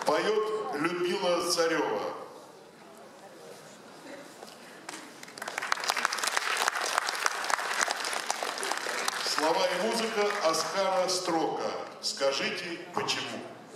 Поет Людмила Царева. Слова и музыка Оскара Строка. Скажите, почему?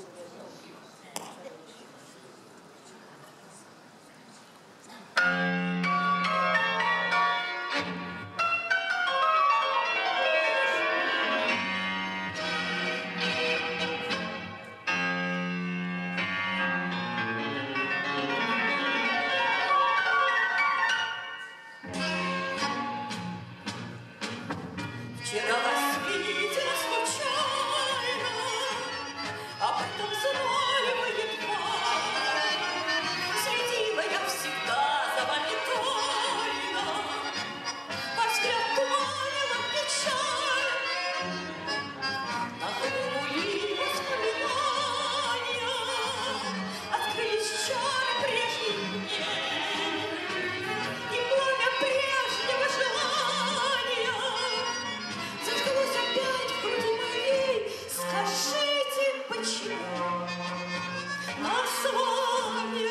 Вчера вас видела случайно, а потом знали мы едва. Следила я всегда за вами тайно, ваш взгляд туманила печаль. Нахлынули воспоминания, открылись чары прежних дней, и пламя прежнего желания зажглось опять в груди моей. Скажите, почему нас с вами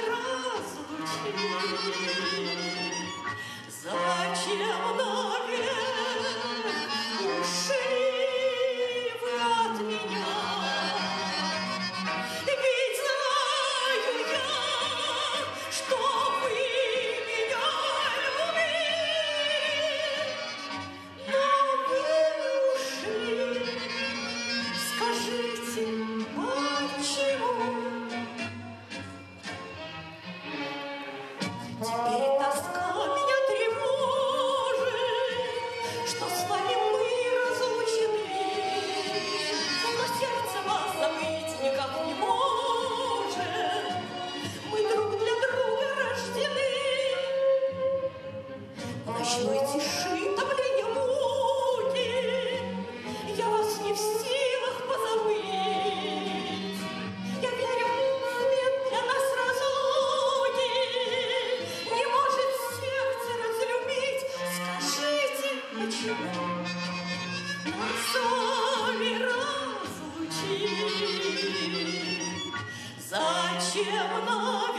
разлучили? Зачем навек ушли вы от меня? Ведь знаю я, что вы меня любили, но вы ушли. Скажите, почему? Теперь тоска меня тревожит, что с вами мы разлучены, но сердце вас забыть никак не может. Мы друг для друга рождены. В ночной тиши томления муки я вас не в силах позабыть. Я верю, нет для нас разлуки, не может сердце разлюбить. Скажите, почему нас с вами разлучили? Зачем нам